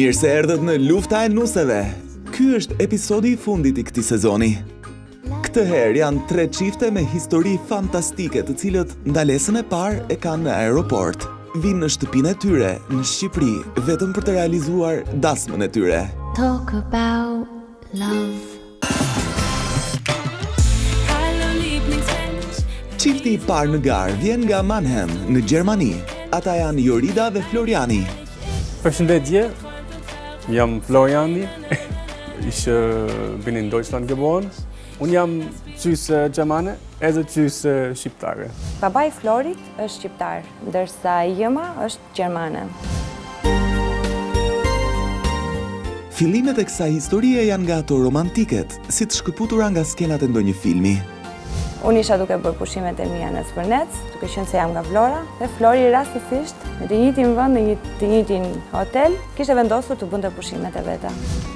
Mirë se erdhët në Lufta e Nuseve. Ky është episodi i fundit i këtij sezoni. Këtë herë janë 3 çifte me histori fantastike, të cilët ndalesën e parë e kanë në aeroport. Vinë në shtëpinë e tyre në Shqipëri vetëm për të realizuar dasmën e tyre. Talk about love. Çifti i parë në garë vjen nga Mannheim, në Gjermani. Ata janë Jorida dhe Floriani. Përshëndetje, jam Floriani. Ich bin in Deutschland geboren. Unë jam qys Gjermane edhe qys shqiptare. Baba i Florit është shqiptar, ndërsa jema është gjermane. Fillimet e kësaj historie janë nga ato romantiket, si të shkëputura nga skenat e ndonjë filmi. Unë isha duke bërë pushimet e mia në Zvërnec, duke qenë se jam nga Vlora, dhe Flori rastësisht, në të njëjtin vend, në të njëjtin hotel, kishte vendosur të bënte pushimet e veta.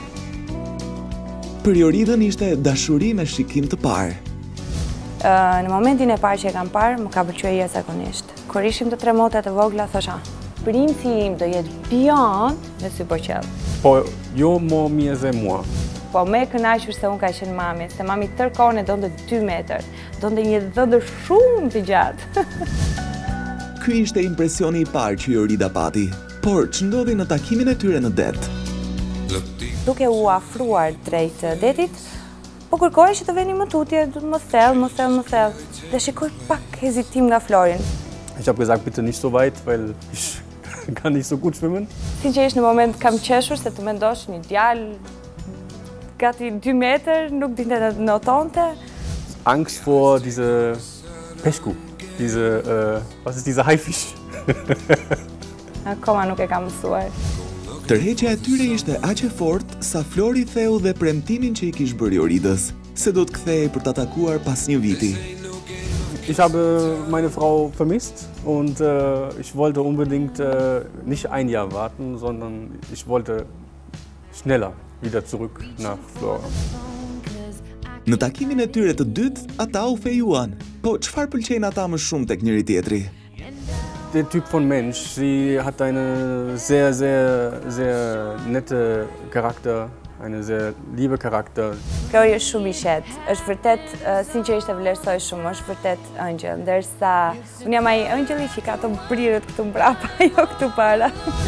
Për Joridën ishte dashuri me shikim të parë. Në momentin e parë që e kam parë, më ka pëlqyer jashtëzakonisht. Kur ishim të 3 motra të vogla, thosha, princi im do jetë bion me sy përqell. Po jo më mirë se mua. Po me kënaqur se unë ka qenë mami, se mami tërkohën e donte 2 metër, donte një dhëndër shumë të gjatë. Ky ishte impresioni i parë që Jorida pati, por ç'ndodhi në takimin e tyre në det? Duke u afruar drejt detit, po kërkoj që të veni më tutje, më thellë. Dhe shikoj pak hezitim nga Florin. Ich habe gesagt, bitte nicht so weit, weil ich kann nicht so gut schwimmen. Sinqerisht në moment kam qeshur se të mendosh një djalë gati 2 metër, nuk dinte të notonte. Angst vor diese Pechkuh, was ist diese Haifisch? Akoma nuk e kam mësuar. Tërheqja e tyre ishte aq e fortë sa Flori theu dhe premtimin që i kishte bërë Joridës, se do të kthehej për ta takuar pas një viti. Ich habe meine Frau vermisst und ich wollte unbedingt nicht ein Jahr warten, sondern ich wollte schneller wieder zurück nach Flora. Në takimin e tyre të dytë, ata u fejuan. Po çfarë pëlqejnë ata më shumë tek njëri tjetri? Der Typ von Mensch, sie hat einen sehr, sehr, sehr nette Charakter, einen sehr liebe Charakter. Flori është shumë i qetë, është vërtet, sinqerisht e vlerësoj shumë, është vërtet ëngjël, ndërsa unë jam ai ëngjëlli që ka të brirët këtu mbrapa, jo këtu para.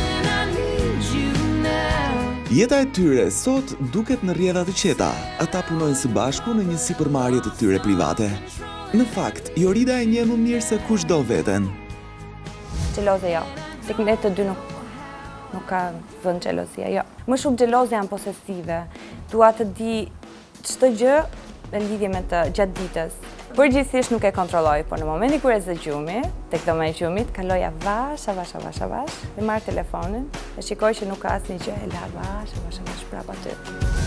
Jeta e tyre sot duket në rrjedha të qeta. Ata punojnë së bashku në një sipërmarrje të tyre private. Në fakt, Jorida e njeh më mirë se kushdo veten. Xheloze jo. Tek ne të dy nuk ka vend xhelozia, jo. Më shumë xheloze janë posesive. Dua të di çdo gjë në lidhje me të gjatë ditës. Përgjithsisht nuk e kontrolloj, por në momentin kur e zë gjumi, tek dhoma e gjumit, kaloja vash, dhe marr telefonin dhe shikoj që nuk ka asnjë gjë, e la vash prapa aty.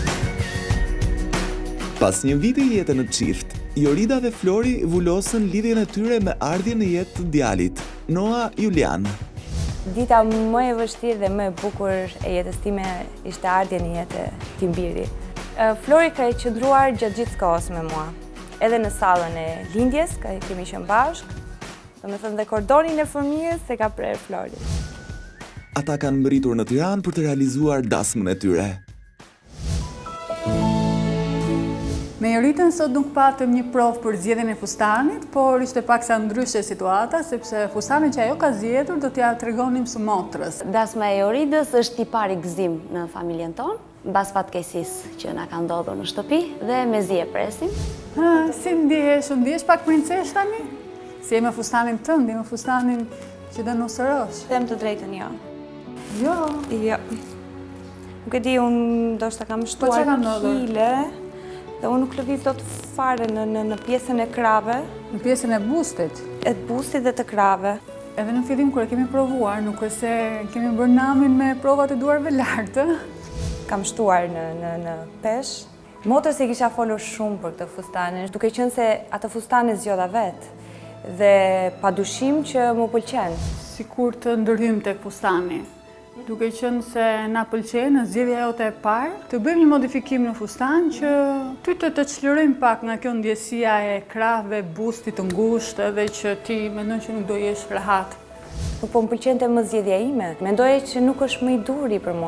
Pas një viti jete në çift, Jorida dhe Flori vulosën lidhjen e tyre me ardhjen në jetë të djalit, Noah Julian. Dita më e vështirë dhe më e bukur e jetës time ishte ardhja në jetë e Timbiri. Flori ka qëndruar gjatë gjithë kohës me mua. Edhe në sallën e lindjes, kemi qenë bashkë, domethënë dhe kordonin e fëmijës se ka prerë Flori. Ata kanë mbërritur në Tiranë për të realizuar dasmën e tyre. Me Joridën sot nuk patëm një provë për zgjedhjen e fustanit, por ishte paksa ndryshe situata, sepse fustani që ajo ka zgjedhur do t'ja tregonim së motrës. Dasma e Joridës është i pari gëzim në familjen tonë, mbas fatkeqësisë që na ka ndodhur në shtëpi dhe mezi e presim. Si ndihesh? Ndihesh pak princesh tani? Si e me fustanin tënd, me fustanin që do nësërosh? Them të drejtën jo. Jo? Jo. Nuk e di, unë ndoshta kam shtuar kile, dhe unë nuk lëviz dot fare në pjesën e krave. Në pjesën e bustit? E bustit dhe të krave. Edhe në fillim kur e kemi provuar, nuk e se kemi bërë namin me provat e duarve lartë. Kam shtuar në pesh. Motrës i kisha folur shumë për këtë fustanin, duke qenë se atë fustanin zgjodha vetë. Dhe padyshim që më pëlqen. Sikur të ndërhyjmë tek fustani. Duke qenë se na pëlqen në zgjedhja jote e parë, të bëjmë një modifikim në fustan që ty të çlirojmë pak nga kjo ndjesia e krave, bustit të ngushtë edhe që ti mendon që nuk do jesh rehat. Nuk po më pëlqente më zgjedhja ime. Mendoja që nuk është më i duri për mua.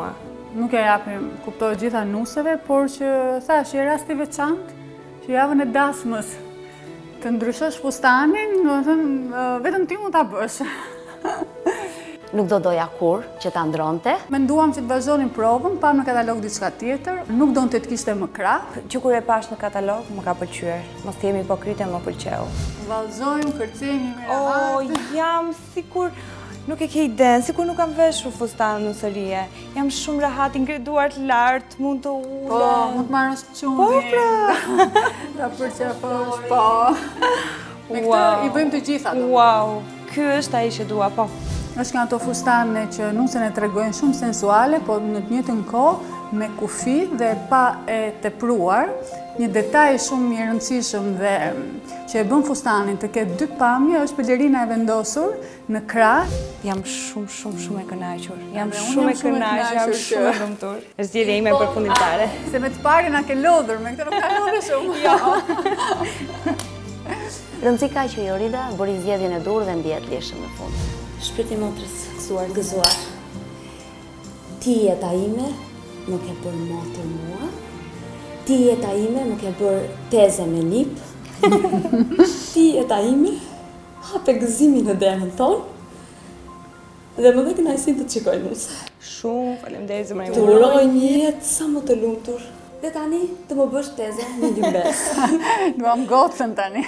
nuk e japim kuptoj gjitha nuseve, por që thash, e rasti veçantë, që javën e dasmës të ndryshosh fustanin, do të thënë, vetëm ti mund ta bësh. Nuk do doja kur që ta ndronte. Menduam që të vazhdonim provën, pam në katalog diçka tjetër, nuk donte të kishte më krah. Që kur e pash në katalog, më ka pëlqyer. Mos të jemi hipokrite, më pëlqeu. Vallëzojmë, kërcejmë, me Oh, jam sikur nuk e ke iden, sikur nuk kam veshur fustanë në sërie. Jam shumë rehat, ngriduar të lartë, mund të ulem. Po, mund të marrësh qumin. Po, pra. Ta përqafosh, po. Me këtë i bëjmë të gjitha. Wow, ky është ai që dua, po. Është nga ato fustane që nusen e tregojnë shumë sensuale, po në të njëjtën kohë me kufi dhe pa e tepruar. Një detaj shumë i rëndësishëm dhe që e bën fustanin të ketë dy pamje është pelerina e vendosur në krah. Jam shumë e kënaqur. Jam shumë e kënaqur, jam shumë e lumtur. Është zgjedhja ime përfundimtare. Se me të parën na ke lodhur, me këtë nuk ka lodhur shumë. Jo. Rëndësi ka që Jorida bëri zgjedhjen e dur dhe ndihet lirshëm në fund. Shpirti motrës, gëzuar. Ti jeta ime, nuk e bërë motër mua. Ti jeta ime, nuk e bërë teze me lip. Ti jeta ime, hape gëzimin në derën tonë. Dhe më dhe kënaqësi të të shikoj nuse. Shumë faleminderit zemra ime. Të uroj një jetë sa më të lumtur. Dhe tani të më bësh teze një limbes. Duam gocën tani.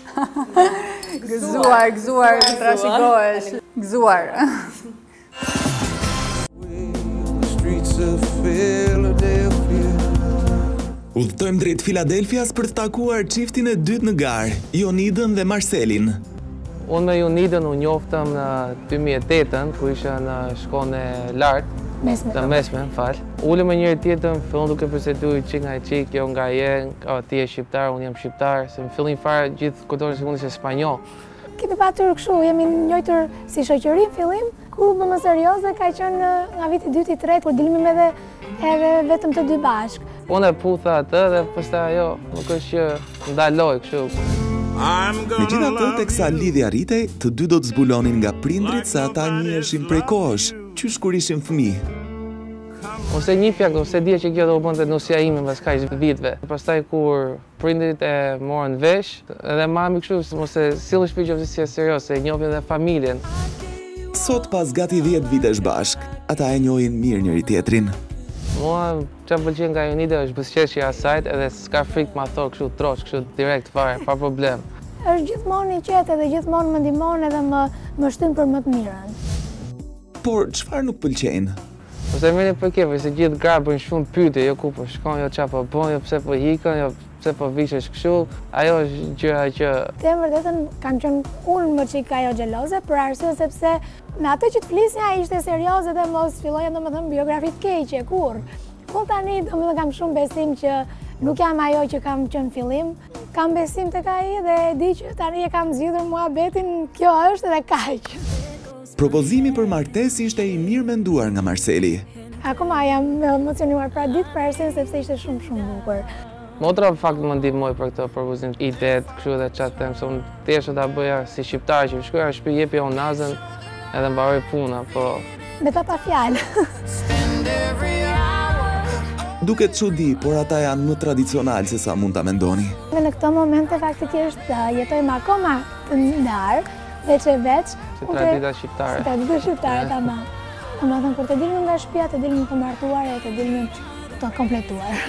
Gëzuar, të trashëgohesh. Gëzuar. Udhëtojmë drejt Filadelfias për të takuar çiftin e dytë në garë, Jonidën dhe Marcelin. Unë me Jonidën u njoftëm në 2008, ku isha në shkollën e lartë, të mesme, Ulëm me njëri tjetër, fillon duke përsetuar çik nga çik, jo nga ti je shqiptar, unë jam shqiptar, se në fillim fare gjithë kujtohen se unë isha spanjoll. Kemi patur kështu, jemi njëjtur si shoqëri në fillim, kur më serioze ka qenë nga viti 2-3, kur dilnim edhe vetëm të dy bashkë. Unë e putha atë dhe pastaj ajo nuk është që ndaloj kështu. Megjithatë, teksa lidhja rritej, të dy do të zbulonin nga prindrit se ata njiheshin prej kohësh, qysh kur ishin fëmijë. Ose një fjak, ose dje që kjo do u bënte nusja ime mbas kaq viteve. Pastaj kur prindrit e morën vesh, edhe mami kështu mos e sillesh pikërisht serioz, se e njohin edhe familjen. Sot pas gati 10 vitesh bashk, ata e njohin mirë njëri tjetrin. Mua që më pëlqen nga Jonida është buzëqeshja e saj edhe s'ka frikë ma thorë kështu trosh, kështu direkt fare, pa problem. Është gjithmonë i qetë dhe gjithmonë më ndihmon edhe më shtyn për më të mirën. Por çfarë nuk pëlqejnë? Ose merrni për kefë, se gjithë gratë bëjnë shumë pyetje, jo ku po shkon, jo çfarë po bën, jo pse po ikën, jo pse po vishesh kështu. Ajo është gjëra që Të vërtetën kam qenë unë më çik ajo xheloze për arsye sepse me atë që të flisja ishte serioze dhe mos filloja domethënë biografi të keqe kurrë. Po tani domethënë kam shumë besim që nuk jam ajo që kam qenë fillim. Kam besim tek ai dhe e di që tani e kam zgjidhur muhabetin, kjo është dhe kaq. Propozimi për martesë ishte i mirë menduar nga Marceli. Akoma jam emocionuar pra ditë për arsye sepse ishte shumë bukur. motra në fakt më ndihmoi për këtë propozim. Idetë, kështu dhe çfarë them, se unë thjesht ta bëja si shqiptar që shkoja në shtëpi, jepi onazën edhe mbaroi puna, po me ta pa fjalë. Duket çudi, por ata janë më tradicional se sa mund ta mendoni. Në këtë moment faktikisht jetojmë akoma të ndarë, veç e veç. Si tradita shqiptare. Si tradita shqiptare, tamam. Domethënë kur të dilnim nga shtëpia, të dilnim të martuar e të dilnim të kompletuar.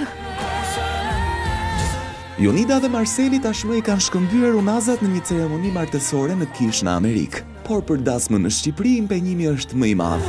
Jonida dhe Marceli tashmë i kanë shkëmbyer unazat në një ceremoni martësore në Kish në Amerikë, por për dasmën në Shqipëri impenjimi është më i madh.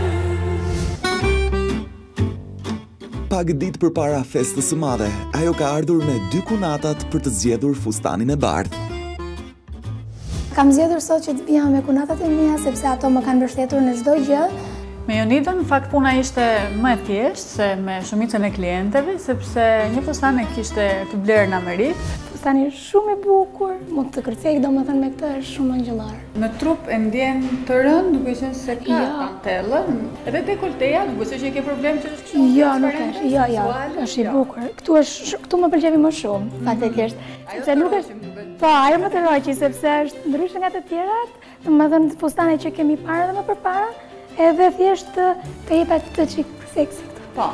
Pak ditë përpara festës së madhe, ajo ka ardhur me 2 kunatat për të zgjedhur fustanin e bardhë. Kam zgjedhur sot që të bija me kunatat e mia sepse ato më kanë mbështetur në çdo gjë. Me Jonidën, në fakt puna ishte më e thjeshtë se me shumicën e klientëve, sepse një fustan e kishte të blerë në Amerikë. Fustani është shumë i bukur, mund të kërcej domethënë me këtë është shumë angjëllar. Në trup e ndjen të rënd, duke qenë se ka kantellën, edhe dekolteja, duke qenë që ke problem që është kështu. Jo, nuk është. Jo, është i bukur. Këtu më pëlqej më shumë, faktikisht. Sepse nuk është po, ajo më të roqi sepse është ndryshe nga të tjerat, domethënë fustanet që kemi parë edhe më përpara. Edhe thjesht të jepet të çik seksi këtu. Po,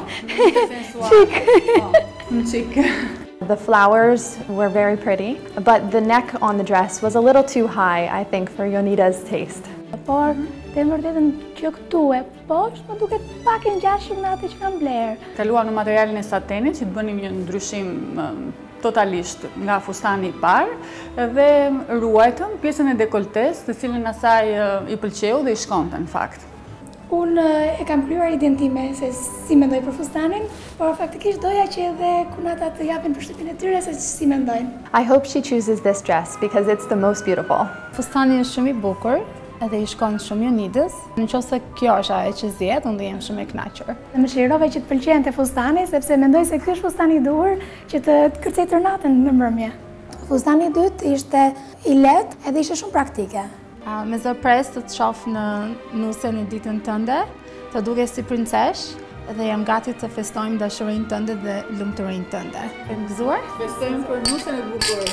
sensual. Çik. The flowers were very pretty, but the neck on the dress was a little too high, I think, for Jonida's taste. Por, të vërtetën që këtu e poshtë më duket pak e ngjashëm me atë që kam bler. Kaluam në materialin e satenit që të bënim një ndryshim totalisht nga fustani I parë dhe ruajtëm pjesën e dekoltes, të cilën asaj I pëlqeu dhe I shkonte në fakt. Unë e kam kryuar identime se si mendoj për fustanin, por faktikisht doja që edhe kunata të japin përshtypjen e tyre se si mendojnë. I hope she chooses this dress because it's the most beautiful. Fustani është shumë I bukur, edhe I shkon shumë Jonidës. Nëse kjo është ajo që zgjedh, unë jam shumë e kënaqur. Dhe më shirove që të pëlqente fustani sepse mendoj se ky është fustani I duhur që të kërcej tërnatën në mbrëmje. Fustani I dytë ishte I lehtë edhe ishte shumë praktike. Me zërpres të shoh në nuse në ditën tënde, të dukesh si princesh dhe jam gati të festojmë dashurinë tënde dhe lumturinë tënde. E gëzuar? Festojmë për nusën e bukur.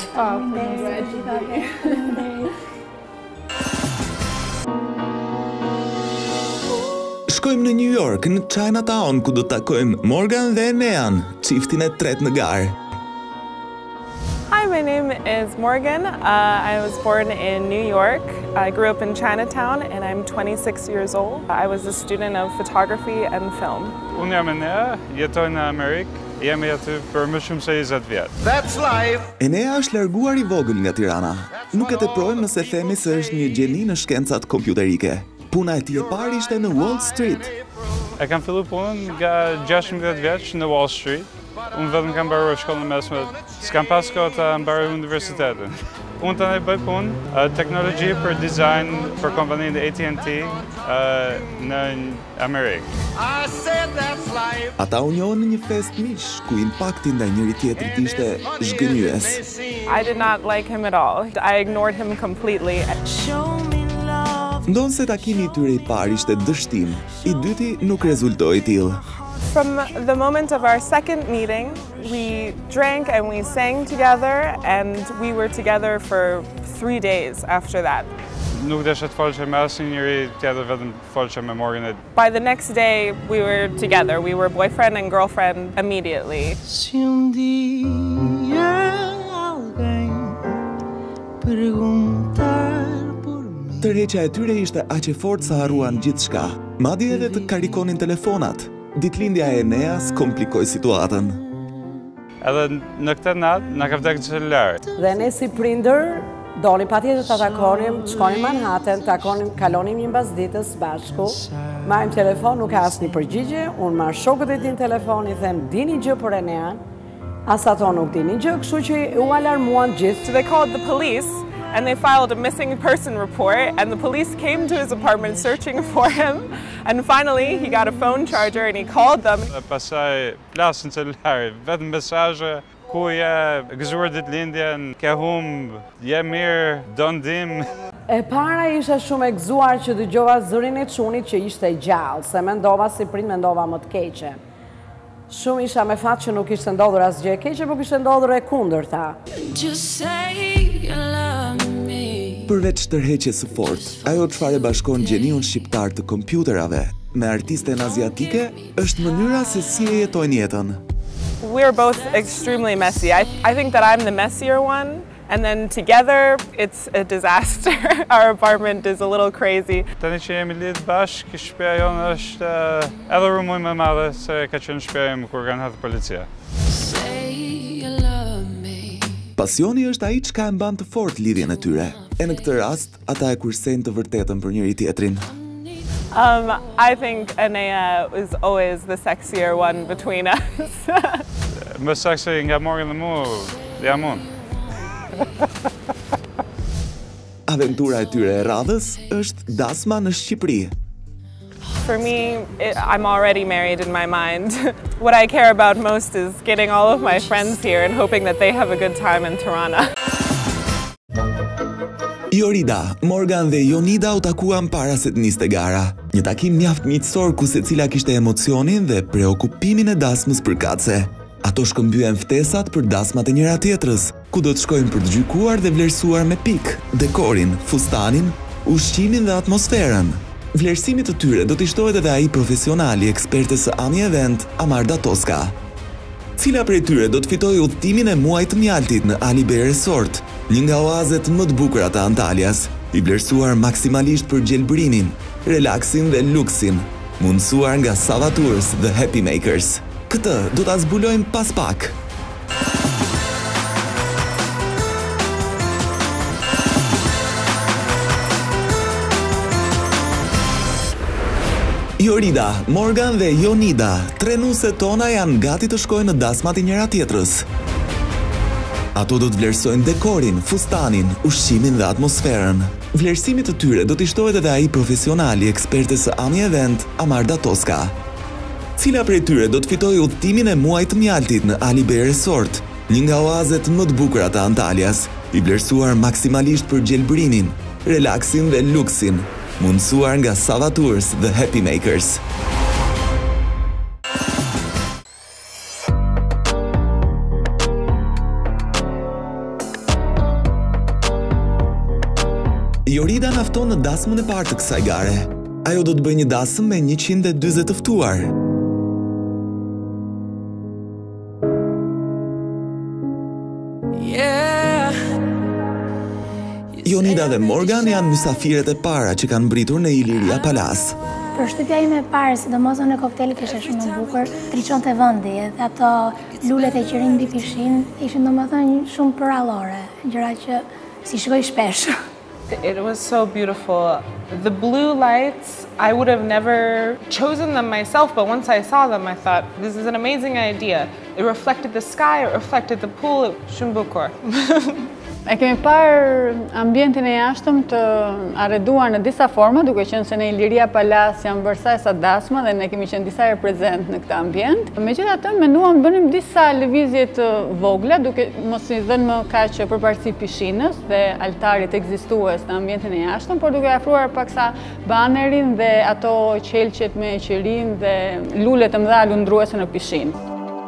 Shkojmë në New York, në Chinatown, ku do të takojmë Morgan dhe Enean, çiftin e tretë në garë. Hi, my name is Morgan. I was born in New York. I grew up in Chinatown and I'm 26 years old. I was a student of photography and film. Unë jam Enea, jetoj në Amerikë, jemi aty për më shumë se 20 vjet. That's life. Enea është larguar I vogël nga Tirana. Nuk e teprojmë nëse themi se është një gjeni në shkencat kompjuterike. Puna e tij e parë ishte në Wall Street. E kam filluar punën nga 16 vjeç në Wall Street. Unë vetëm kam mbaruar shkollën e mesme, s'kam pas kohë ta mbaroj universitetin. Unë tani bëj punë teknologji për design për kompaninë AT&T në Amerikë. Ata u njohën në një fest miq, ku impakti ndaj njëri tjetrit ishte zhgënjyes. I did not like him at all. I ignored him completely. Ndonë se takimi I tyre I parë ishte dështim, I dyti nuk rezultoi tillë. From the moment of our second meeting, we drank and we sang together and we were together for 3 days after that. Nuk desha të folsha me asnjë njeri tjetër, vetëm folsha me Morgan. By the next day, we were together. We were boyfriend and girlfriend immediately. Se dia alguém perguntar por mim. Tërheqja e tyre ishte aq e fortë sa harruan gjithçka, madje edhe të karikonin telefonat. Ditëlindja e Eneas komplikoi situatën. Edhe në këtë natë na ka vdekur celulari. Dhe ne si prindër doni patjetër ta takonim, shkonim Manhattan, kalonim një mbasditës bashku. Marrim telefon, nuk ka asnjë përgjigje, unë marr shokët e tij në telefon I them dini gjë për Enean. As ato nuk dinin gjë, kështu që u alarmuan gjithë. They called the police. And they filed a missing person report, and the police came to his apartment searching for him. And finally, he got a phone charger and he called them. Pastaj plasën celulari, vetëm mesazhe, ku je, gëzuar ditëlindjen, ke humb, je mirë, do ndim. E para isha shumë e gëzuar që dëgjova zërin e çunit që ishte gjallë, se mendova si prind mendova më të keqe. Shumë isha me fat që nuk ishte ndodhur asgjë e keqe, por kishte ndodhur e kundërta. Përveç tërheqjes së fortë, ajo çfarë bashkon gjeniun shqiptar të kompjuterave me artisten aziatike është mënyra se si e jetojnë jetën. We're both extremely messy. I think that I'm the messier one. And then together, it's a disaster. Our apartment is a little crazy. Tani që jemi lidhë bashkë, shtëpia jonë është edhe rëmuj më madhe se ka qenë shtëpia ime kur kanë hedhur policia. Pasioni është ai çka e mban të fortë lidhjen e tyre. E në këtë rast, ata e kursejnë të vërtetën për njëri tjetrin. I think Enea is always the sexier one between us. Më seksi nga Morgan dhe mua, jam unë. Aventura e tyre e radhës është dasma në Shqipëri. For me, I'm already married in my mind. What I care about most is getting all of my friends here and hoping that they have a good time in Tirana. Jorida, Morgan dhe Jonida u takuan para se të niste gara. Një takim mjaft miqësor ku secila kishte emocionin dhe preokupimin e dasmës përkatëse. Ato shkëmbyen ftesat për dasmat e njëra tjetrës, ku do të shkojnë për të gjykuar dhe vlerësuar me pikë, dekorin, fustanin, ushqimin dhe atmosferën. Vlerësimit të tyre do t'i shtohet edhe ai profesionali ekspertës së Ami Event, Amarda Toska. Cila prej tyre do të fitojë udhëtimin e muajit të mjaltit në Ali Bay Resort, një nga oazet më të bukura të Antalyas, i vlerësuar maksimalisht për gjelbërimin, relaksin dhe luksin, mundësuar nga Sava Tours dhe Happy Makers. Këtë do ta zbulojmë pas pak. Jorida, Morgan dhe Jonida, tre nuse tona janë gati të shkojnë në dasmat i njëra tjetrës. Ato do të vlerësojnë dekorin, fustanin, ushqimin dhe atmosferën. Vlerësimit të tyre do t'i shtohet edhe ai profesionali ekspertës së Ami Event, Amarda Toska. Cila prej tyre do të fitojë udhëtimin e muajit të mjaltit në Ali Bay Resort, një nga oazet më të bukura të Antalyas, i vlerësuar maksimalisht për gjelbërimin, relaksin dhe luksin, mundësuar nga Sava Tours dhe Happy Makers. Jorida na fton në dasmën e parë të kësaj gare. Ajo do të bëjë një dasëm me 140 të ftuar. Jonida dhe Morgan janë mysafiret e para që kanë mbritur në Iliria Palace. Përshtypja ime e parë, sidomos në koktelit, ishte shumë e bukur, triçonte vendi, dhe ato lulet e që rinë mbi pishin ishin domethënë shumë përallore, gjëra që si shikoj shpesh. It was so beautiful. The blue lights, I would have never chosen them myself, but once I saw them, I thought, this is an amazing idea. It reflected the sky, it reflected the pool, shumë bukur. E kemi parë ambientin e jashtëm të arreduar në disa forma, duke qenë se në Iliria Palace janë bërë sa dasma dhe ne kemi qenë disa herë prezent në këtë ambient. Megjithatë, menduam bënim disa lëvizje të vogla, duke mos i dhënë më kaq përparësi pishinës dhe altarit ekzistues në ambientin e jashtëm, por duke afruar paksa banerin dhe ato qelqet me qerim dhe lulet të mëdha lundruese në pishinë.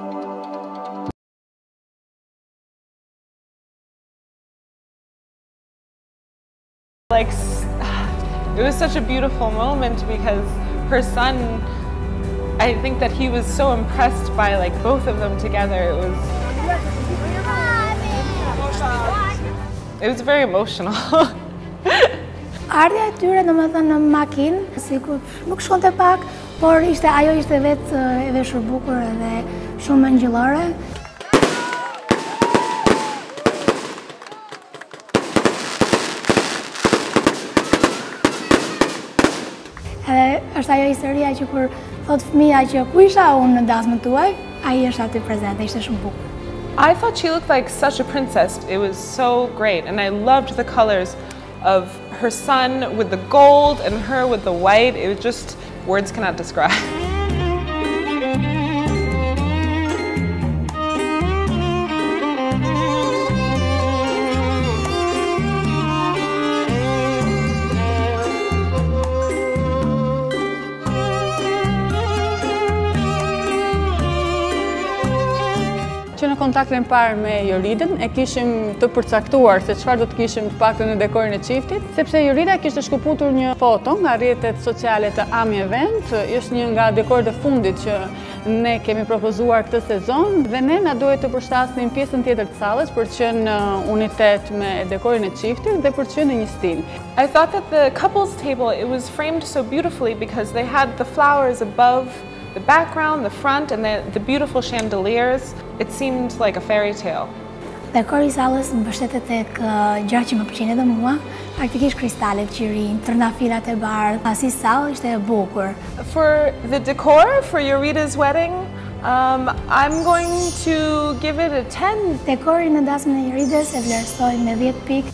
Like, it was such a beautiful moment because her son, I think that he was so impressed by like both of them together. It was very emotional. Ardha e tyre domethënë në makinë, sikur nuk shkonte pak, por ajo ishte vetë e veshur bukur edhe shumë ngjyllore. Është ajo historia që kur thot fëmia që ku isha unë në dasmën tuaj, ai është aty prezente, ishte shumë bukur. I thought she looked like such a princess. It was so great, and I loved the colors of her son with the gold and her with the white. It was just, words cannot describe. Që në kontaktin parë me Joridën e kishim të përcaktuar se çfarë do të kishim të paktën në dekorin e çiftit, sepse Jorida kishte shkëputur një foto nga rrjetet sociale të Ami Event, është një nga dekorët e fundit që ne kemi propozuar këtë sezon dhe ne na duhet të përshtatnim pjesën tjetër të sallës për të qenë në unitet me dekorin e çiftit dhe për të qenë në një stil. I thought that the couples table, it was framed so beautifully because they had the flowers above the background, the front, and the beautiful chandeliers. It seemed like a fairy tale. Dekori i sallës mbështetet tek gjëra që më pëlqejnë edhe mua, praktikisht kristalet që rinë, trëndafilat e bardhë, si sallë ishte e bukur. For the decor for Jorita's wedding, I'm going to give it a 10. Dekori në dasmën e Joridës e vlerësoj me 10 pikë.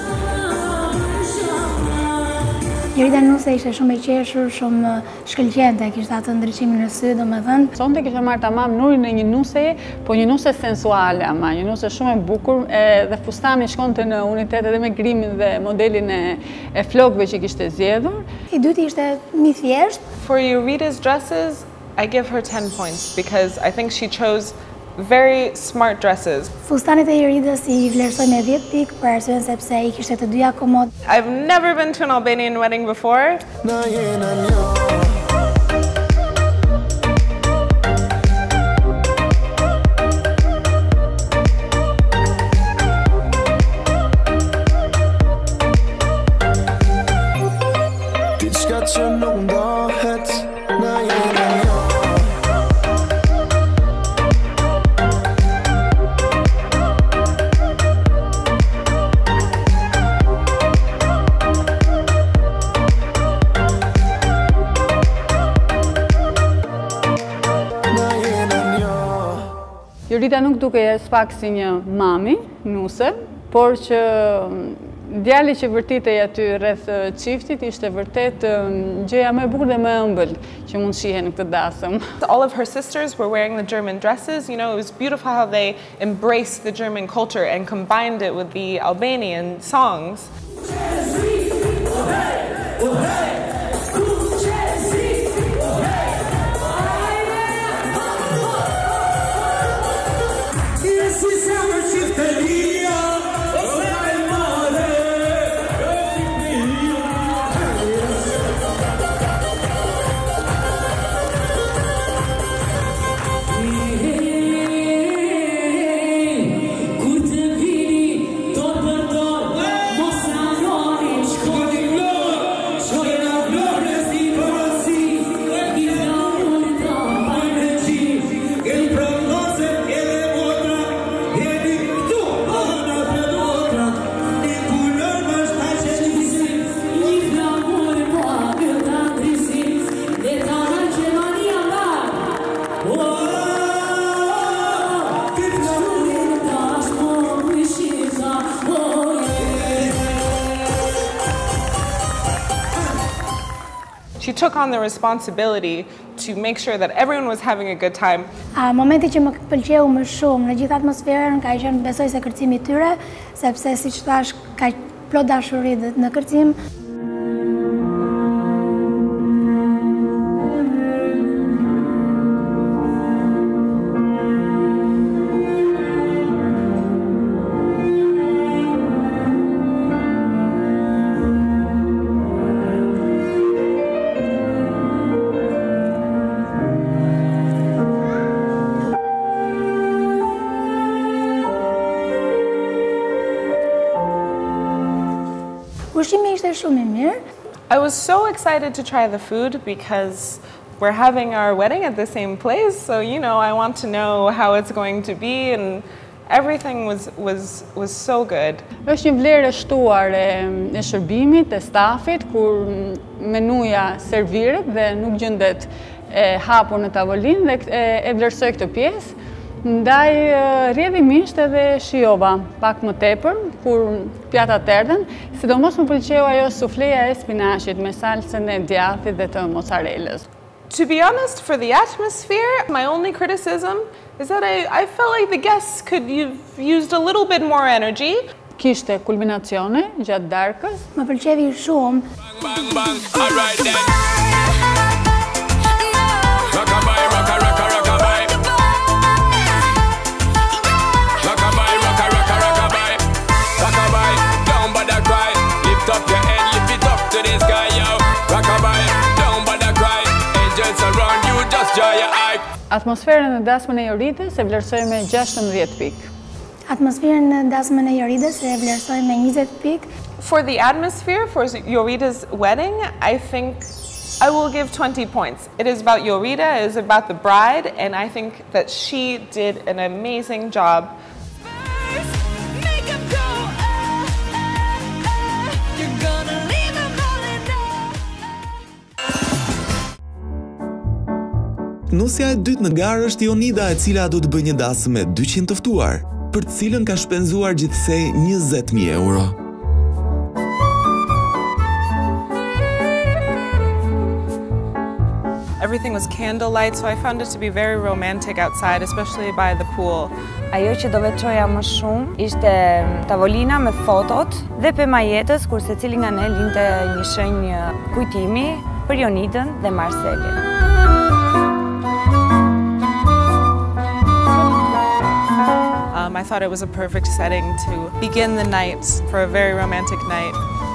Jorida nuse ishte shumë e qeshur, shumë shkëlqente, kishte atë ndriçimin në sy, domethënë. Sonte kishte marrë tamam nurin e një nuse, po një nuse sensuale ama, një nuse shumë e bukur, dhe fustani shkonte në unitet edhe me grimin dhe modelin e flokëve që kishte zgjedhur. I dyti ishte mi thjesht. For Jorita's dresses, I give her 10 points because I think she chose very smart dresses. Fustanit e Joridës I vlerësoj me 10 pikë për arsyen sepse I kishte të dyja komod. I've never been to an Albanian wedding before. Jorita nuk duke pak si një mami, nuse, por që djali që vërtitej aty rreth çiftit ishte vërtet gjëja më e bukur dhe më e ëmbël që mund shihen në këtë dasëm. All of her sisters were wearing the German dresses. You know, it was beautiful how they embraced the German culture and combined it with the Albanian songs. She took on the responsibility to make sure that everyone was having a good time. Momenti që më pëlqeu më shumë në gjithë atmosferën ka qenë besoj se kërcimi I tyre, sepse siç thash ka plot dashuri në kërcim. Ushqimi ishte shumë I mirë. I was so excited to try the food because we're having our wedding at the same place, so you know, I want to know how it's going to be and everything was so good. Është një vlerë e shtuar e shërbimit, e stafit, kur menuja serviret dhe nuk gjendet e hapur në tavolinë dhe e vlerësoj këtë pjesë. Ndaj rrjedhimisht edhe shijova pak më tepër kur pjatat erdhen, sidomos më pëlqeu ajo sufleja e spinaqit me salsën e djathit dhe të mozzarellës. To be honest, for the atmosphere, my only criticism is that I felt like the guests could have used a little bit more energy. Kishte kulminacione gjatë darkës. Më pëlqevi shumë. Bang bang, all right then. Rockabye, rockabye. Rockabye, rockabye. Rockabye, don't bother cry. Lift up your head, lift it up to the sky, yo. Rockabye, don't bother cry. Angels around you, just dry your eye. Atmosferën në dasmën e Joritës e vlerësoj me 16 pikë. Atmosferën në dasmën e Joritës e vlerësoj me 20 pikë. For the atmosphere, for Jorita's wedding, I think I will give 20 points. It is about Jorita, it is about the bride, and I think that she did an amazing job. Nusja e dytë në garë është Jonida, e cila do të bëjë një dasëm me 200 të ftuar, për të cilën ka shpenzuar gjithsej 20.000 euro. Everything was candlelight, so I found it to be very romantic outside, especially by the pool. Ajo që do veçoja më shumë ishte tavolina me fotot dhe pema jetës, kur secili nga ne linte një shenjë kujtimi për Jonidën dhe Marcelin. I thought it was a perfect setting to begin the night for a very romantic night.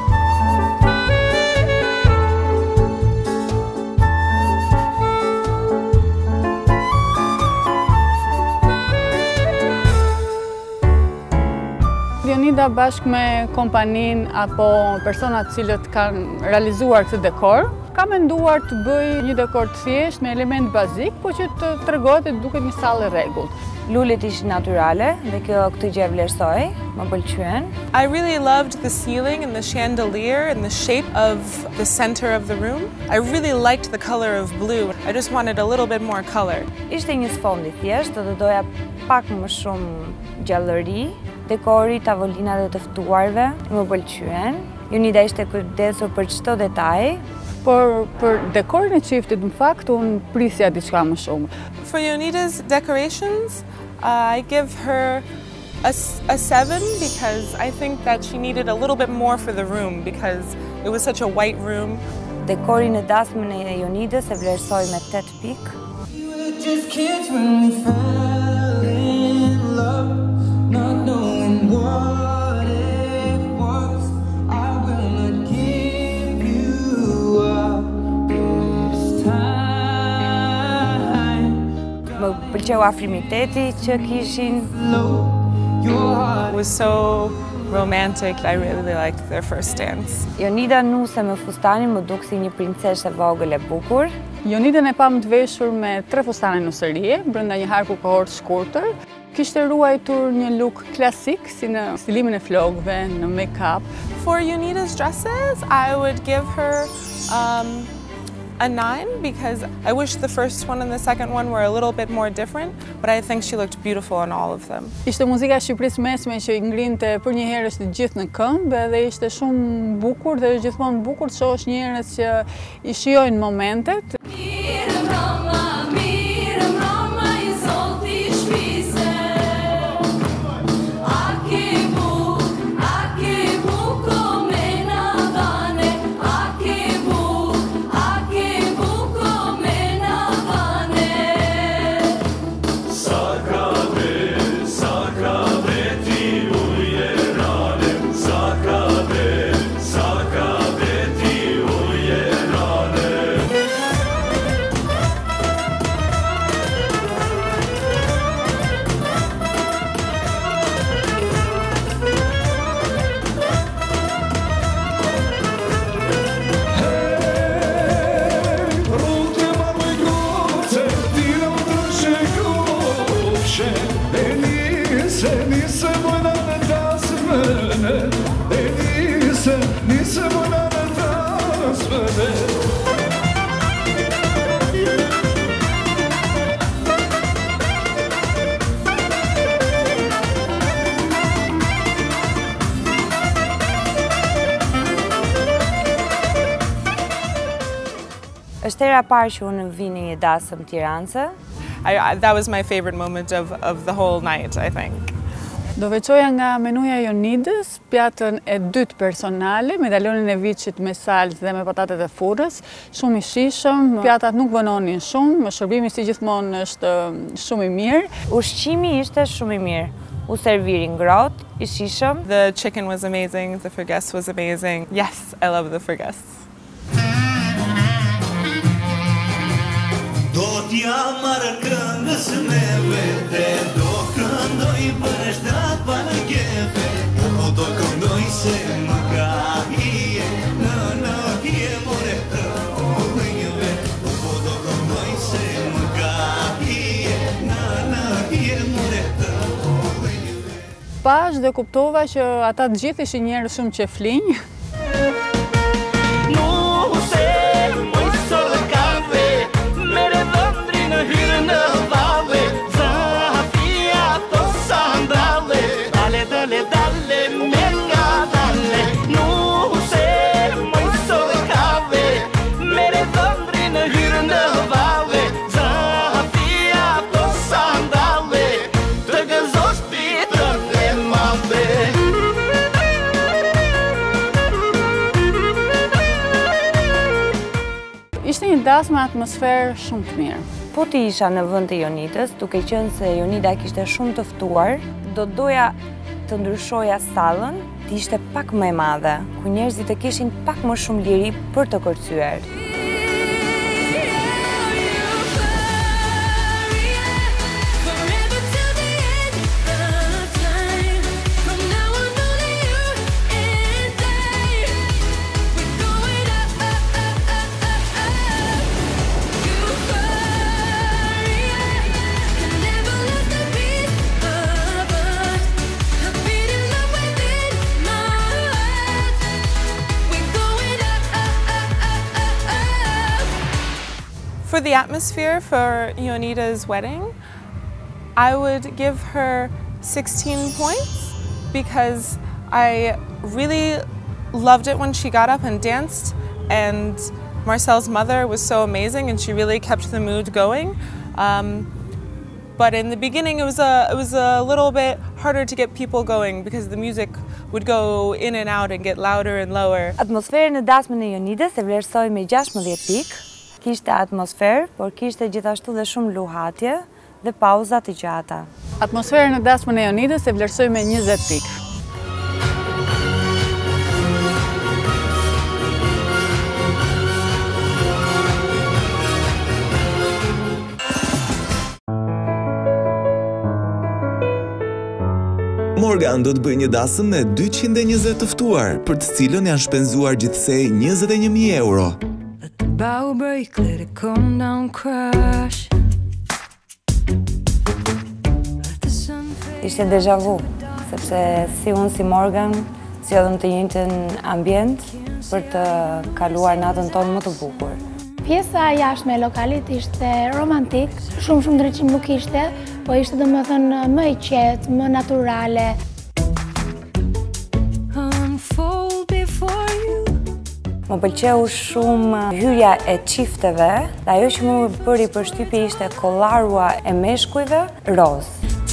Leonida bashkë me kompanin apo personat cilët kanë realizuar këtë dekor, ka menduar të bëj një dekor të thjesht me element bazik, po që të tregohet të duket një sallë e rregullt. Lulet ishin natyrale dhe këtë gjë vlerësoj, më pëlqyen. I really loved the ceiling and the chandelier and the shape of the center of the room. I really liked the color of blue. I just wanted a little bit more color. Ishte një sfond i thjeshtë, do doja pak më shumë gjallëri. Dekori, tavolinat e të ftuarve, më pëlqyen. Jonida ishte kujdesur për çdo detaj. Por për dekorin e çiftit, në fakt, unë prisja diçka më shumë. For Yonida's decorations, I give her a 7 because I think that she needed a little bit more for the room because it was such a white room. Dekorin e dasmën e Jonidës e vlerësoj me 8 pikë. Më pëlqeu afrimiteti që kishin. It was so romantic. I really liked their first dance. Jonida nuse me fustanin më duk si një princeshë e vogël e bukur. Jonidën e pam të veshur me 3 fustane nuserie, brenda një harku kohor të shkurtër. Kishte ruajtur një look klasik, si në stilimin e flokëve, në make-up. For Yonida's dresses, I would give her a 9 because I wish the first one and the second one were a little bit more different, but I think she looked beautiful in all of them. Ishte muzika e Shqipërisë mesme që i ngrinte për një herë të gjithë në këmbë dhe ishte shumë bukur dhe është gjithmonë bukur të shohësh njerëz që i shijojnë momentet. Është hera parë që unë vi në një dasëm Tiranëse. That was my favorite moment of the whole night, I think. Do veçoja nga menuja e Jonidës, pjatën e dytë personale, medaljonin e viçit me salcë dhe me patatet e furrës, shumë i shijshëm, pjatat nuk vononin shumë, shërbimi si gjithmonë është shumë i mirë. Ushqimi ishte shumë i mirë. U serviri ngrohtë, i shijshëm. The chicken was amazing, the frgasse was amazing. Yes, I love the frgasse. Do t'ja marrë këngës me vete, do këndoj për shtat pa në kefe, o do këndoj se më ka hije, në hije more të ujve, o do këndoj se më ka hije, në hije more të ujve. Pash dhe kuptova që ata të gjithë ishin njerëz shumë qeflinj. Ishte një dasmë me atmosferë shumë të mirë. Po ti isha në vend të Jonitës, duke qenë se Jonida kishte shumë të ftuar, do doja të ndryshoja sallën, të ishte pak më e madhe, ku njerëzit të kishin pak më shumë liri për të kërcyer. For the atmosphere for Ionita's wedding, I would give her 16 points because I really loved it when she got up and danced, and Marcel's mother was so amazing and she really kept the mood going. But in the beginning it was a little bit harder to get people going because the music would go in and out and get louder and lower. Atmosferën e dasmën e Jonitës e vlerësoj me 16 pikë. Kishte atmosferë, por kishte gjithashtu dhe shumë luhatje dhe pauza të gjata. Atmosferën e dasmën e Jonitës e vlerësoj me 20 pikë. Morgan do të bëjë një dasëm me 220 të ftuar, për të cilën janë shpenzuar gjithsej 21.000 euro. Bow break, let it come down, crash. Ishte deja vu, sepse si unë si Morgan, zgjodhëm të njëjtën ambient për të kaluar natën tonë më të bukur. Pjesa jashtme e lokalit ishte romantik, shumë ndryshim nuk ishte, po ishte domethënë më i qetë, më naturale. Më pëlqeu shumë hyrja e çifteve, dhe ajo që më bëri përshtypje ishte kollarua e meshkujve roz.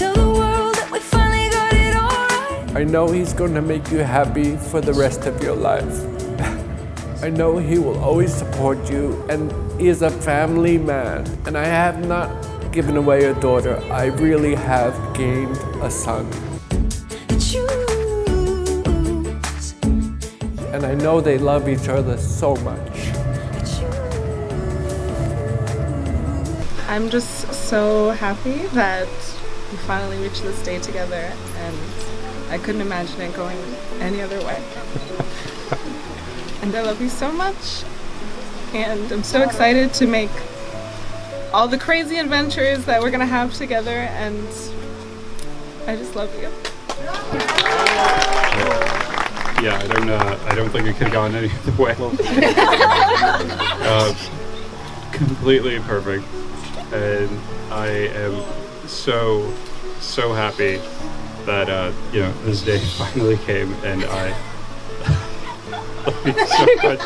I know he's going to make you happy for the rest of your life. I know he will always support you, and he is a family man. And I have not given away a daughter, I really have gained a son. And I know they love each other so much. I'm just so happy that we finally reached this day together, and I couldn't imagine it going any other way. And I love you so much, and I'm so excited to make all the crazy adventures that we're gonna have together, and I just love you. Yeah, I don't think it could have gone any other way. Completely perfect, and I am so happy that you know, this day finally came, and I love you so much.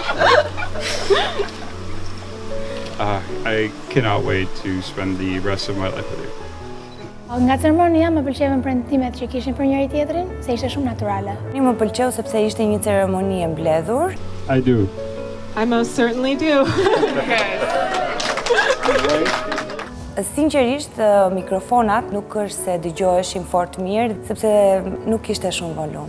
I cannot wait to spend the rest of my life with you. Nga ceremonia më pëlqevën premtimet që kishin për njëri tjetrin, se ishte shumë natyrale. Më pëlqeu sepse ishte një ceremoni e mbledhur. I do. I most certainly do. Sinqerisht, mikrofonat nuk është se dëgjoheshin fort mirë, sepse nuk kishte shumë volum.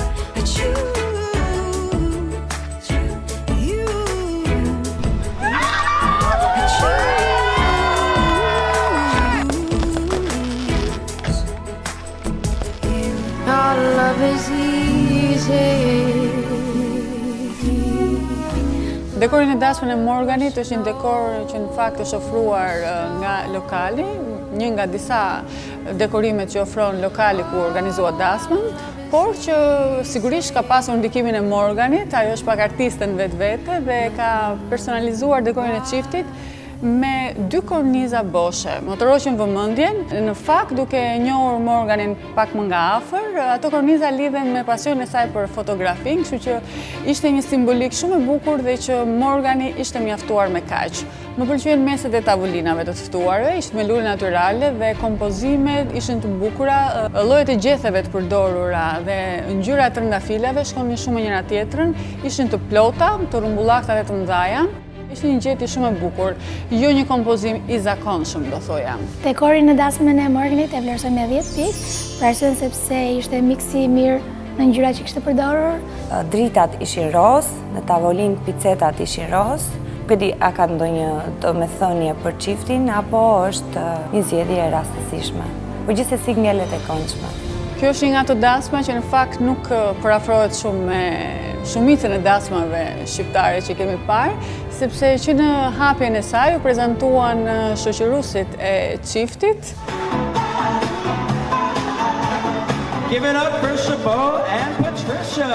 Dekorin e dasmën e Morganit është një dekor që në fakt është ofruar nga lokali, një nga disa dekorimet që ofron lokali ku organizohet dasmën, por që sigurisht ka pasur ndikimin e Morganit, ajo është pak artiste në vetvete dhe ka personalizuar dekorin e çiftit me 2 korniza boshe. Më tërhoqën vëmendjen, në fakt duke njohur Morganin pak më nga afër, ato korniza lidhen me pasionin e saj për fotografi, kështu që ishte një simbolik shumë e bukur dhe që Morgani ishte mjaftuar me kaq. Më pëlqyen meset e tavolinave të ftuarve, ishte me lule natyrale dhe kompozimet ishin të bukura, llojet e gjetheve të përdorura dhe ngjyrat e trëndafilave shkonin shumë me njëra tjetrën, ishin të plota, të rrumbullakta dhe të mëdha. Ishte një gjetje shumë e bukur, jo një kompozim i zakonshëm, do thoja. Dekorin në dasmën e Morganit e vlerësoj me 10 pikë, për arsyen sepse ishte miksi i mirë në ngjyra që kishte përdorur. Dritat ishin roz, në tavolinë picetat ishin roz. Pedi a ka ndonjë domethënie për çiftin apo është një zgjedhje e rastësishme? Po gjithsesi ngjelet e këndshme. Kjo është një nga ato dasma që në fakt nuk parafrohet shumë me shumicën e dasmave shqiptare që kemi parë, sepse që në hapjen e saj u prezantuan shoqëruesit e çiftit. Give it up for Chabot and Patricia.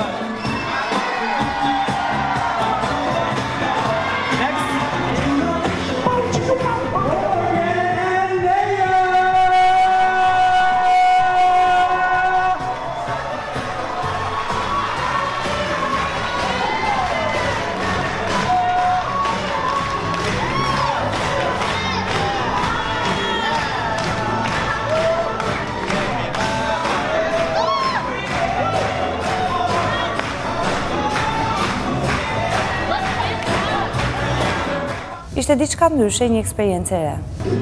Ishte diçka ndryshe, një eksperiencë e re.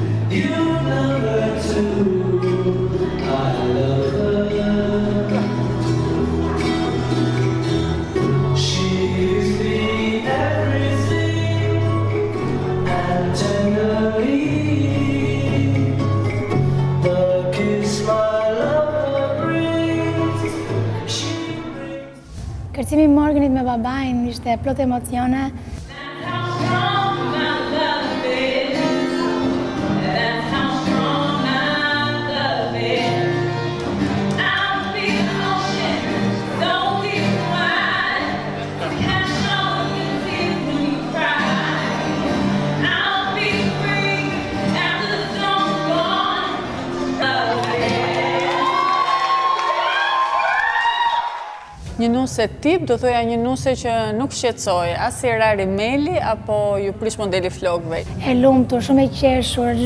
Kërcimi i Morganit me babain ishte plot emocione. Një nuse tip, do thoja një nuse që nuk shqetësoj, as si ra rimeli, apo ju prish modeli flokëve. E lumtur, shumë e qeshur.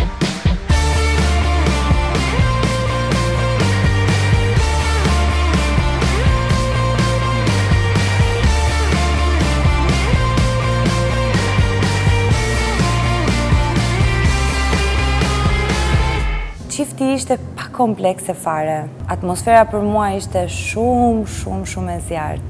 Çifti ishte pa komplekse fare. Atmosfera për mua ishte shumë e zjarrt.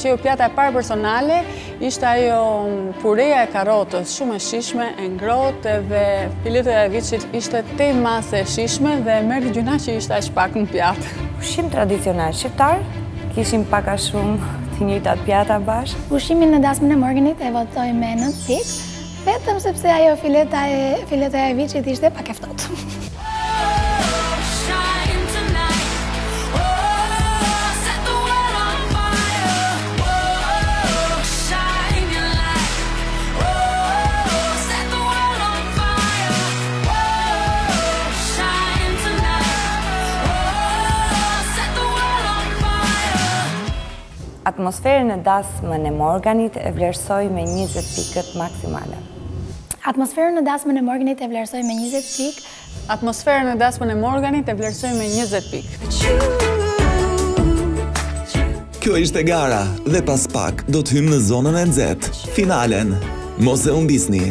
që jo pjata e parë personale ishte ajo pureja e karotës, shumë e shishme, e ngrohtë dhe fileto e viçit ishte te masë e shishme dhe merri gjuna që ishte aq pak në pjatë. Ushqim tradicional shqiptar, kishim pak a shumë të njëjtat pjata bashkë. Ushqimin në dasmën e Morganit e votoj me 9 pikë, vetëm sepse ajo fileta e viçit ishte pak e ftohtë. Atmosferën e dasmën e Morganit e vlerësoj me 20 pikët maksimale. Atmosferën e dasmën e Morganit e vlerësoj me 20 pikë. Atmosferën e dasmën e Morganit e vlerësoj me 20 pikë. Kjo ishte gara dhe pas pak do të hymë në zonën e nxehtë, finalen. Mos e humbisni.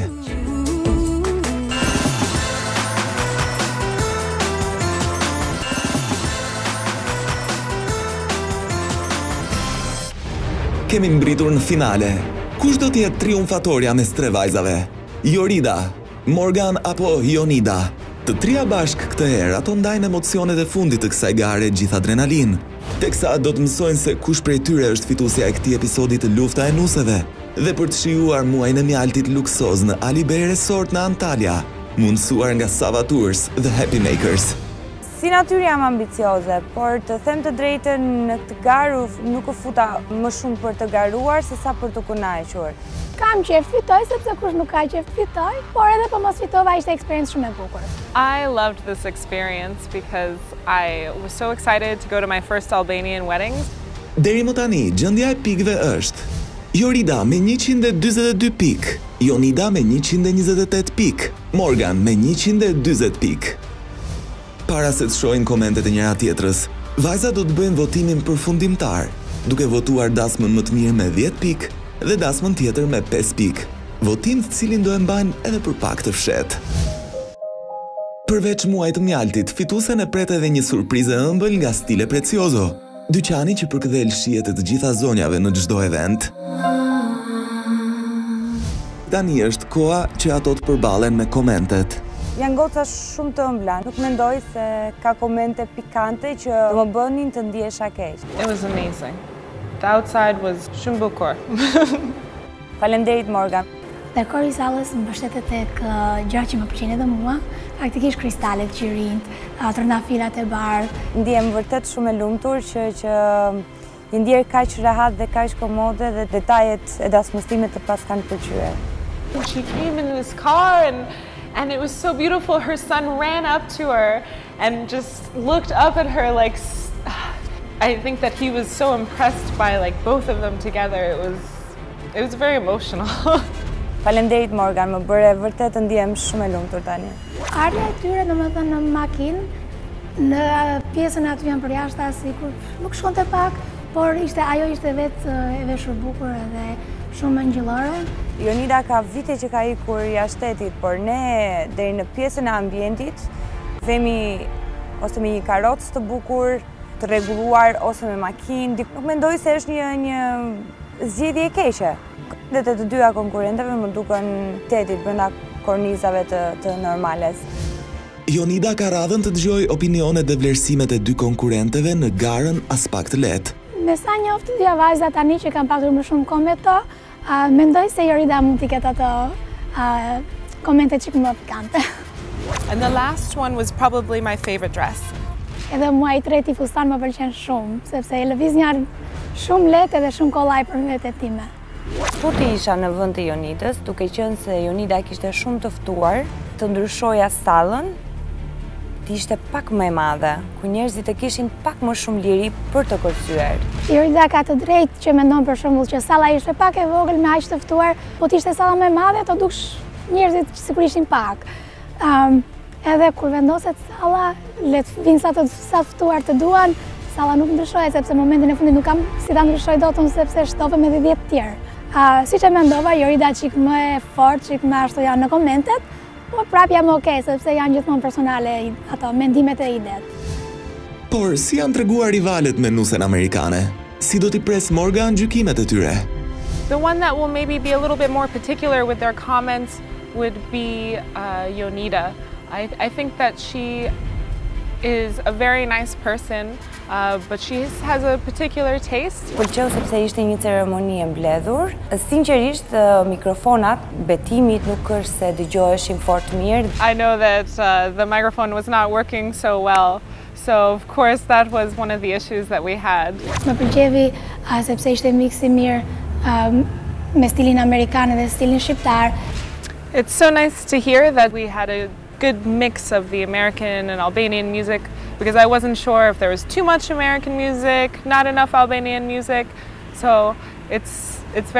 Kemi mbritur në finale. Kush do t'jetë triumfatorja mes tre vajzave? Jorida, Morgan apo Jonida? Të trija bashk këtë herë ato ndajnë emocionet e fundit të kësaj gare gjithë adrenalin. Teksa do të mësojnë se kush prej tyre është fituesja e këtij episodi të Lufta e Nuseve. Dhe për të shijuar muajin e mjaltit luksoz në Ali Bay Resort në Antalya, mundësuar nga Sava Tours dhe Happy Makers. Si natyrë jam ambicioze, por të them të drejtën në këtë garë nuk u futa më shumë për të garuar se sa për të kënaqur. Kam qef fitoj sepse kush nuk ka qef fitoj, por edhe po mos fitova ishte eksperiencë shumë e bukur. I loved this experience because I was so excited to go to my first Albanian wedding. Deri më tani, gjendja e pikëve është Jorida me 142 pikë, Jonida me 128 pikë, Morgan me 140 pikë. Para se të shohin komentet e njëra tjetrës, vajza do të bëjnë votimin përfundimtar, duke votuar dasmën më të mirë me 10 pikë dhe dasmën tjetër me 5 pikë. Votim të cilin do e mbajnë edhe për pak të fshetë. Përveç muajit të mjaltit, fituesen e pret edhe një surprizë e ëmbël nga Stile Prezioso, dyqani që përkëdhel shihet e të gjitha zonjave në çdo event. Tani është koha që ato të përballen me komentet. Janë goca shumë të ëmbla, nuk mendoj se ka komente pikante që më bënin të ndihesha keq. It was amazing. The outside was shumë bukur. Faleminderit Morgan. Dekori i sallës më mbështetet tek gjëra që më pëlqejnë edhe mua, praktikisht kristalet që rinjt, trëndafilat e bardhë. Ndihem vërtet shumë e lumtur që i ndjer kaq rehat dhe kaq komode dhe detajet e dasmëstimit të pas kanë pëlqyer. She came in this car and it was so beautiful. Her son ran up to her and just looked up at her like, I think that he was so impressed by like both of them together. It was very emotional. Faleminderit Morgan, më bëre vërtet të ndihem shumë e lumtur tani. Ardha e tyre domethënë në makinë, në pjesën aty janë përjashta sikur nuk shkonte pak, por ajo ishte vetë e veshur bukur edhe shumë ngjyllore. Jonida ka vite që ka ikur jashtë shtetit, por ne deri në pjesën e ambientit vemi ose me një karrocë të bukur, të rregulluar ose me makinë. Nuk mendoj se është një zgjedhje e keqe. Dhe të dyja konkurrentëve më duken tetit brenda kornizave të normales. Jonida ka radhën të dëgjoj opinionet dhe vlerësimet e dy konkurrentëve në garën as pak të lehtë. Me sa njoft të dyja vajza tani që kanë pasur më shumë kohë me to, mendoj se Jorida mund t'i ketë ato komente çik më pikante. And the last one was probably my favorite dress. Edhe mua i treti fustan më pëlqen shumë, sepse e lëviz një shumë lehtë dhe shumë kollaj për veten time. Tuti isha në vend të Jonidës, duke qenë se Jonida kishte shumë të ftuar, të ndryshoja sallën, të ishte pak më e madhe, ku njerëzit e kishin pak më shumë liri për të kërcyer. Jorida ka të drejtë që mendon për shembull që salla ishte pak e vogël me aq të ftuar, po të ishte salla më e madhe, të duksh njerëzit sikur ishin pak. Edhe kur vendoset salla, le të vinë sa të ftuar të duan, salla nuk ndryshohet sepse momentin e fundit nuk kam si ta ndryshoj dot unë sepse shtove me 10 të tjerë. Siç e mendova, Jorida çik më e fortë, çik më ashtu janë në komentet, po prap jam okay sepse janë gjithmonë personale ato mendimet e idet. Por si janë treguar rivalet me nusen amerikane? Si do t'i pres Morgan gjykimet e tyre? The one that will maybe be a little bit more particular with their comments would be Jonida. I think that she is a very nice person, but she has a particular taste. Pëlqeu sepse ishte një ceremoni e mbledhur. Sinqerisht, mikrofonat betimit nuk është se dëgjoheshin fort mirë. I know that the microphone was not working so well, so of course that was one of the issues that we had. Më pëlqevi sepse ishte mix i mirë me stilin amerikan dhe stilin shqiptar. It's so nice to hear that we had a good mix of the American and Albanian music, because I wasn't sure if there was too much American music, not enough Albanian music. So it's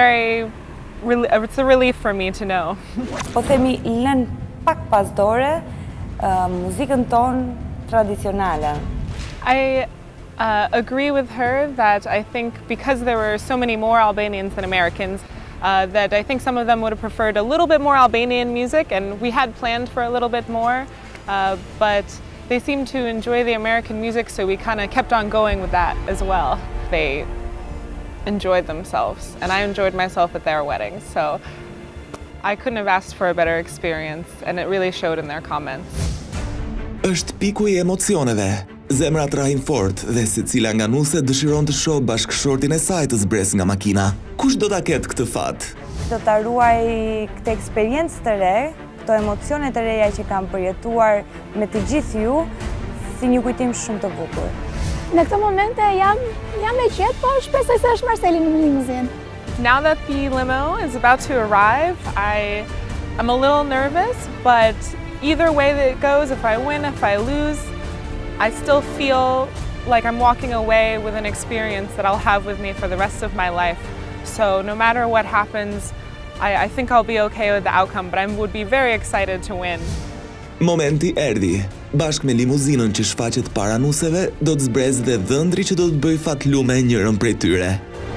a relief for me to know. Po themi lën pak pas dore muzikën tonë tradicionale. I agree with her that I think because there were so many more Albanians than Americans, that I think some of them would have preferred a little bit more Albanian music, and we had planned for a little bit more, but they seemed to enjoy the American music, so we kind of kept on going with that as well. They enjoyed themselves, and I enjoyed myself at their weddings, so I couldn't have asked for a better experience, and it really showed in their comments. Është piku i emocioneve. Zemrat rahin fort dhe secila nga nuse dëshiron të shohë bashkëshortin e saj të zbres nga makina. Kush do ta ketë këtë fat? Do ta ruaj këtë eksperiencë të re, këto emocione të reja që kam përjetuar me të gjithë ju, si një kujtim shumë të bukur. Në këtë momente jam e qetë, po shpresoj se është Marceli në limuzinë. Now that the limo is about to arrive, I'm a little nervous, but either way that it goes, if I win, if I lose, I still feel like I'm walking away with an experience that I'll have with me for the rest of my life. So no matter what happens, I think I'll be okay with the outcome, but I would be very excited to win. Momenti erdhi. Bashkë me limuzinën që shfaqet para nuseve, do të zbrez dhe dhëndri që do të bëj fatlume njërën prej tyre.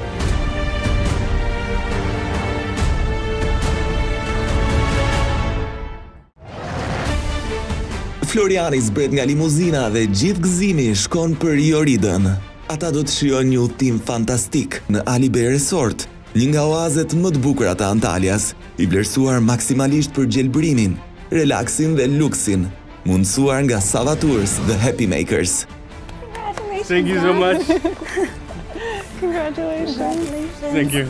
Floriani zbret nga limuzina dhe gjithë gëzimi shkon për Joridën. Ata do të shijojnë një udhtim fantastik në Alibe Resort, një nga oazet më të bukura të Antalias, i vlerësuar maksimalisht për gjelbërimin, relaksin dhe luksin, mundësuar nga Sava Tours dhe Happy Makers. Thank you so much. Congratulations. Thank you.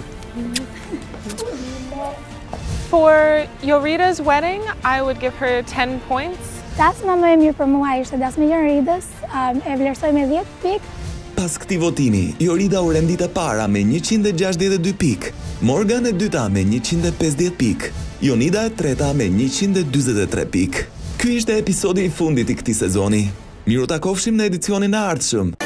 For Jorida's wedding, I would give her 10 points. Dasma më e mirë për mua ishte dasma Joridës, e vlerësoj me 10 pikë. Pas këtij votimi, Jorida u rendit e para me 162 pikë, Morgan e dyta me 150 pikë, Jonida e treta me 143 pikë. Ky ishte episodi i fundit i këtij sezoni. Miru takofshim në edicionin e ardhshëm.